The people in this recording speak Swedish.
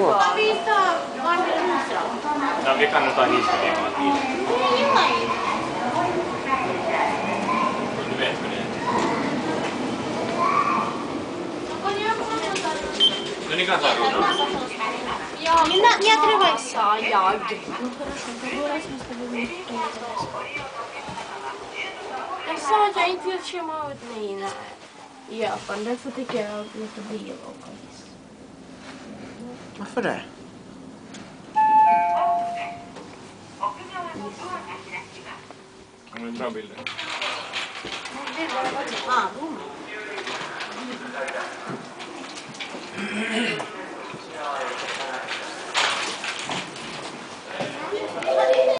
Åh. Har vi ta barnbilarna? Ja, vi kan nog ta hissen en gång till. Du vet hur det är. No ni kan ta rullor. Ja, не отрывайся. Я. Ну хорошо, другой раз мы с тобой вместе поедем. Jag sa att jag inte vill köra ut mina. I Japan, därför tycker jag att låta bli att åka hiss. Varför det? Det är bra bilder. Ah,